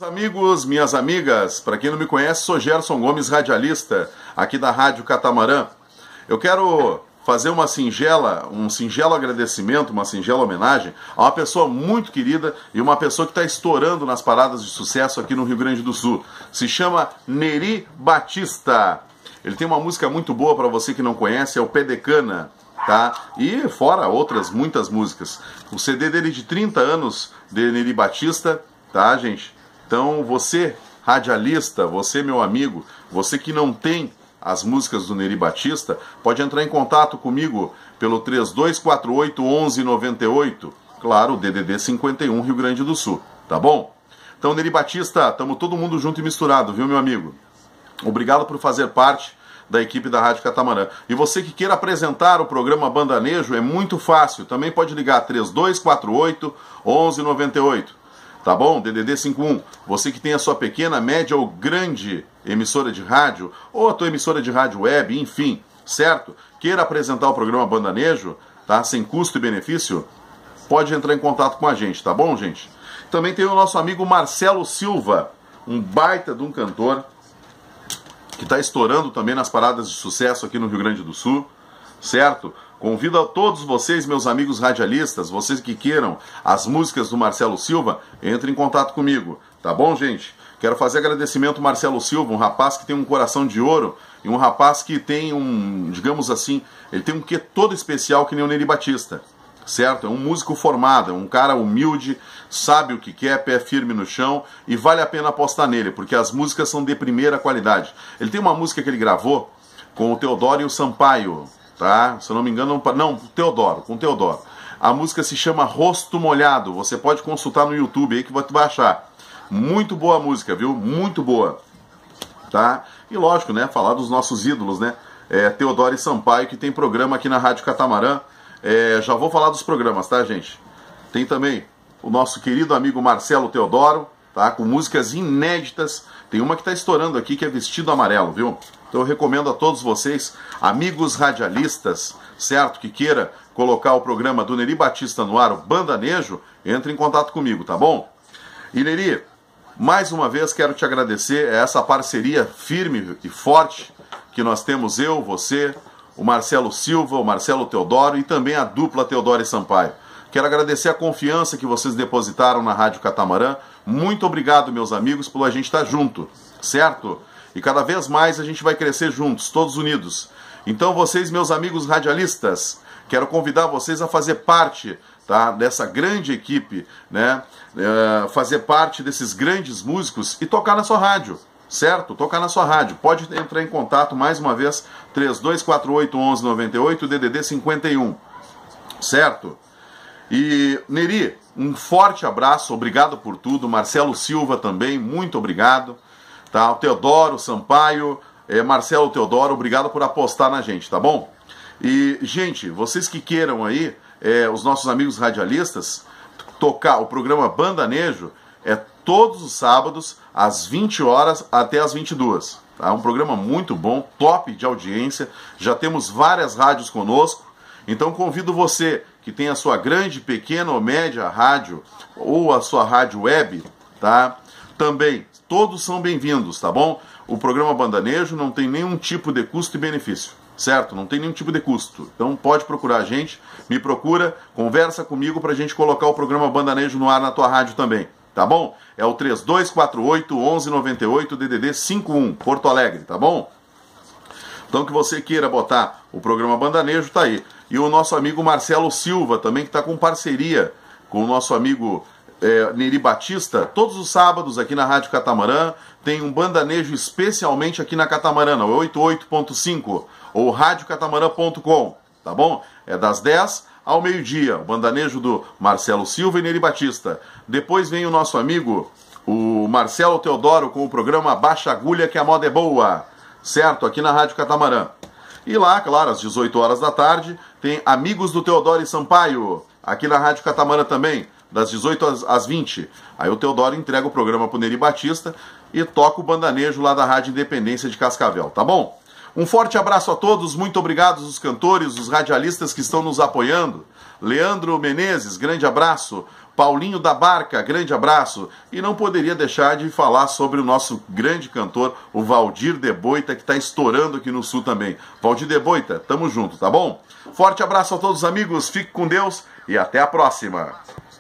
Amigos, minhas amigas, para quem não me conhece, sou Gerson Gomes, radialista aqui da Rádio Catamarã. Eu quero fazer um singelo agradecimento, uma singela homenagem a uma pessoa muito querida e uma pessoa que está estourando nas paradas de sucesso aqui no Rio Grande do Sul. Se chama Neri Batista. Ele tem uma música muito boa para você que não conhece, é o Pé de Cana, tá? E fora outras muitas músicas. O CD dele de 30 anos de Neri Batista, tá, gente? Então você, radialista, você meu amigo, você que não tem as músicas do Neri Batista, pode entrar em contato comigo pelo 3248-1198, claro, DDD 51, Rio Grande do Sul, tá bom? Então, Neri Batista, estamos todo mundo junto e misturado, viu, meu amigo? Obrigado por fazer parte da equipe da Rádio Catamarã. E você que queira apresentar o programa Bandanejo, é muito fácil, também pode ligar 3248-1198. Tá bom? DDD 51. Você que tem a sua pequena, média ou grande emissora de rádio, ou a tua emissora de rádio web, enfim, certo? Queira apresentar o programa Bandanejo, tá? Sem custo e benefício, pode entrar em contato com a gente, tá bom, gente? Também tem o nosso amigo Marcelo Silva, um baita de um cantor, que está estourando também nas paradas de sucesso aqui no Rio Grande do Sul, certo? Convido a todos vocês, meus amigos radialistas, vocês que queiram as músicas do Marcelo Silva, entrem em contato comigo, tá bom, gente? Quero fazer agradecimento ao Marcelo Silva, um rapaz que tem um coração de ouro e um rapaz que tem digamos assim, ele tem um quê todo especial que nem o Neri Batista, certo? É um músico formado, é um cara humilde, sabe o que quer, pé firme no chão e vale a pena apostar nele, porque as músicas são de primeira qualidade. Ele tem uma música que ele gravou com o Teodoro e o Sampaio, tá? Se eu não me engano, com o Teodoro. A música se chama Rosto Molhado. Você pode consultar no YouTube aí que você vai achar. Muito boa a música, viu? Muito boa. Tá? E lógico, né? Falar dos nossos ídolos, né? Teodoro e Sampaio, que tem programa aqui na Rádio Catamarã. Já vou falar dos programas, tá, gente? Tem também o nosso querido amigo Marcelo Teodoro, tá? Com músicas inéditas. Tem uma que tá estourando aqui, que é Vestido Amarelo, viu? Então eu recomendo a todos vocês, amigos radialistas, certo? Que queira colocar o programa do Neri Batista no ar, o Bandanejo, entre em contato comigo, tá bom? E Neri, mais uma vez quero te agradecer essa parceria firme e forte que nós temos, eu, você, o Marcelo Silva, o Marcelo Teodoro e também a dupla Teodoro e Sampaio. Quero agradecer a confiança que vocês depositaram na Rádio Catamarã. Muito obrigado, meus amigos, por a gente estar junto, certo? E cada vez mais a gente vai crescer juntos, todos unidos. Então vocês, meus amigos radialistas, quero convidar vocês a fazer parte, tá, dessa grande equipe, né? Fazer parte desses grandes músicos e tocar na sua rádio, certo? Tocar na sua rádio. Pode entrar em contato mais uma vez, 3248-1198, DDD 51, certo? E Neri, um forte abraço, obrigado por tudo. Marcelo Silva também, muito obrigado. Tá? O Teodoro, Sampaio, Marcelo Teodoro, obrigado por apostar na gente, tá bom? E, gente, vocês que queiram aí, os nossos amigos radialistas, tocar o programa Bandanejo, todos os sábados, às 20 horas até às 22. Tá? Um programa muito bom, top de audiência, já temos várias rádios conosco, então convido você que tem a sua grande, pequena ou média rádio, ou a sua rádio web, tá? Também, todos são bem-vindos, tá bom? O programa Bandanejo não tem nenhum tipo de custo e benefício, certo? Não tem nenhum tipo de custo. Então pode procurar a gente, me procura, conversa comigo pra gente colocar o programa Bandanejo no ar na tua rádio também, tá bom? É o 3248-1198, DDD 51, Porto Alegre, tá bom? Então que você queira botar o programa Bandanejo, tá aí. E o nosso amigo Marcelo Silva também, que está com parceria com o nosso amigo Neri Batista, todos os sábados aqui na Rádio Catamarã, tem um Bandanejo especialmente aqui na Catamarã, 88.5, ou radiocatamarã.com, tá bom? É das 10 ao meio-dia, o Bandanejo do Marcelo Silva e Neri Batista. Depois vem o nosso amigo, o Marcelo Teodoro, com o programa Baixa Agulha que a moda é boa, certo? Aqui na Rádio Catamarã. E lá, claro, às 18 horas da tarde, tem Amigos do Teodoro e Sampaio, aqui na Rádio Catamarã também, das 18 às 20. Aí o Teodoro entrega o programa pro Neri Batista e toca o Bandanejo lá da Rádio Independência de Cascavel, tá bom? Um forte abraço a todos, muito obrigado aos cantores, os radialistas que estão nos apoiando. Leandro Menezes, grande abraço. Paulinho da Barca, grande abraço. E não poderia deixar de falar sobre o nosso grande cantor, o Valdir de Boita, que está estourando aqui no Sul também. Valdir de Boita, tamo junto, tá bom? Forte abraço a todos os amigos, fique com Deus e até a próxima.